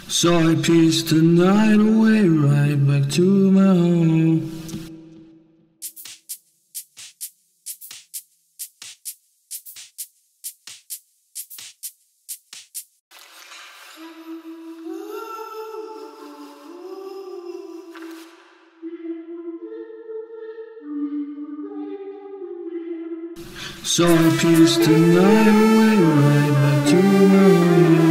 So I pieced the night away right back to my home. So I pieced the night away right back to my home.